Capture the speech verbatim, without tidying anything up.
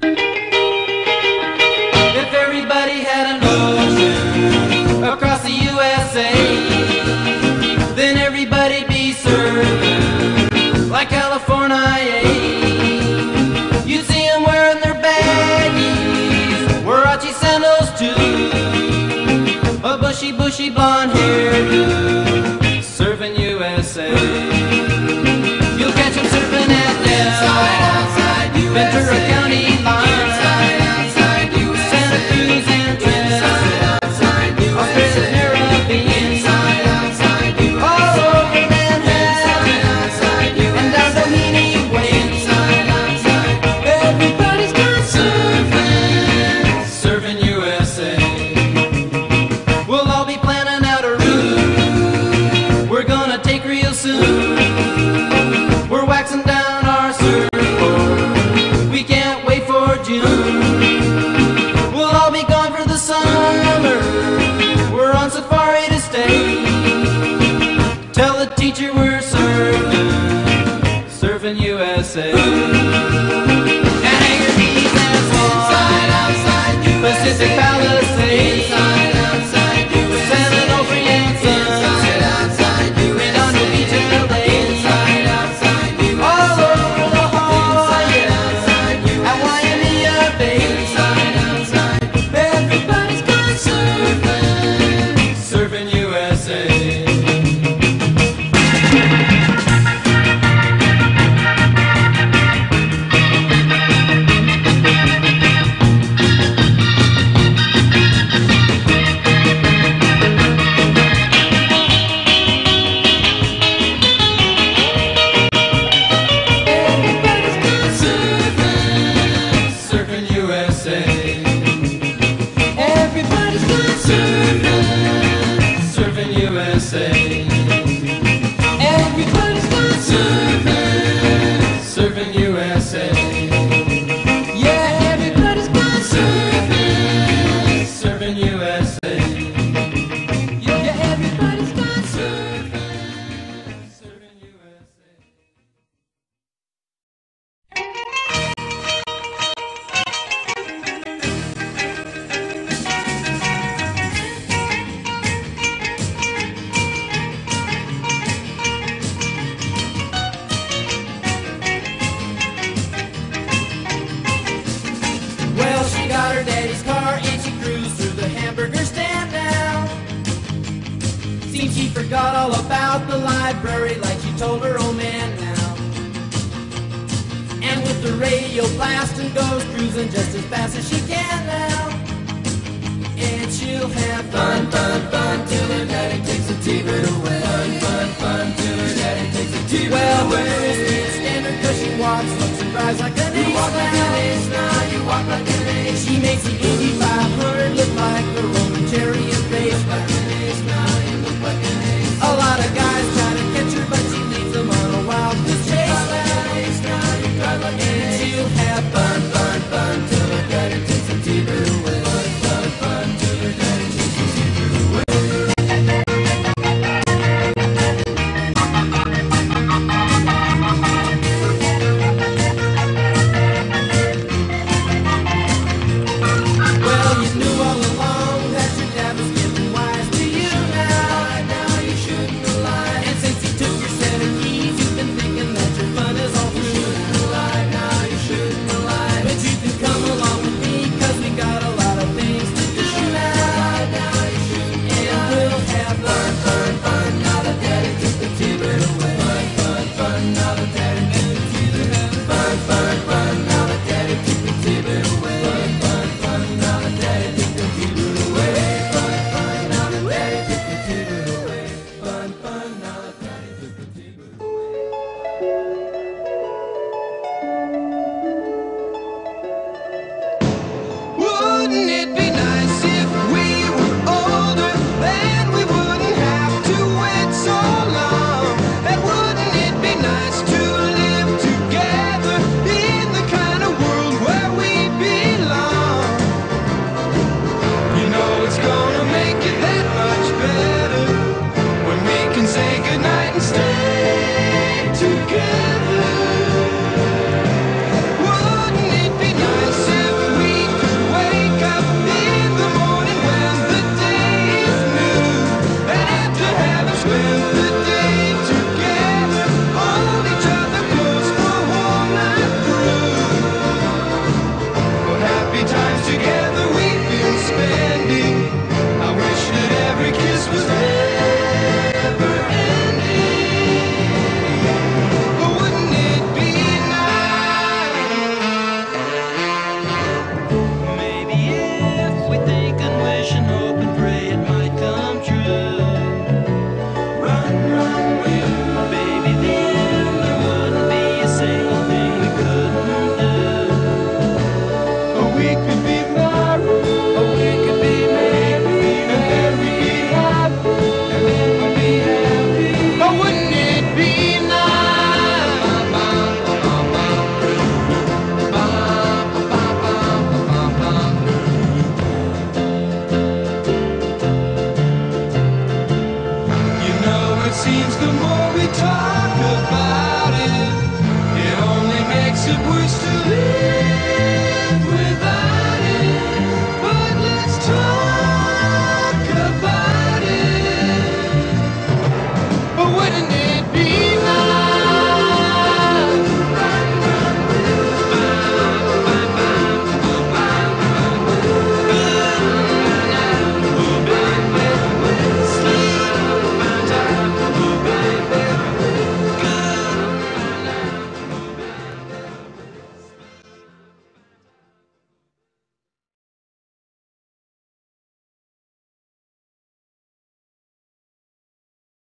If everybody had an ocean across the U S A, then everybody'd be served like California. You'd see them wearing their baggies, Warachi sandals too, a bushy, bushy blonde hairdo, serving U S A. You'll catch them serving at Del, Ventura County line. Teacher, we're serving, serving U S A. And Hangar Beach and Inside, outside U S A. Pacific Palisades, inside, outside U S A. San Onofre and Sunset, outside U S A. Redondo Beach, L A, inside, outside U S A. All over the hall, outside U S A. At Waimea Bay, inside, outside. Everybody's gone surfing, serving U S A. She forgot all about the library like she told her old man now. And with the radio blasting goes cruising just as fast as she can now. And she'll have fun, fun, fun till her daddy takes the T-bird away. Fun, fun, fun till her daddy takes the T-bird well, away. Well, the girl can't stand her cause she walks, looks and drives like an ace. You walk like an ace now, you walk like an ace. She makes the Indy five hundred look like the Roman chariot race. Like an ace now, you look like an ace. A lot of guys try to catch her, but she leads them on a wild goose chase. And she'll have fun, fun, fun till her daddy takes the T-bird away. Fun, fun, fun till her daddy takes the T-bird away. seems the more we talk about it, it only makes it worse to live.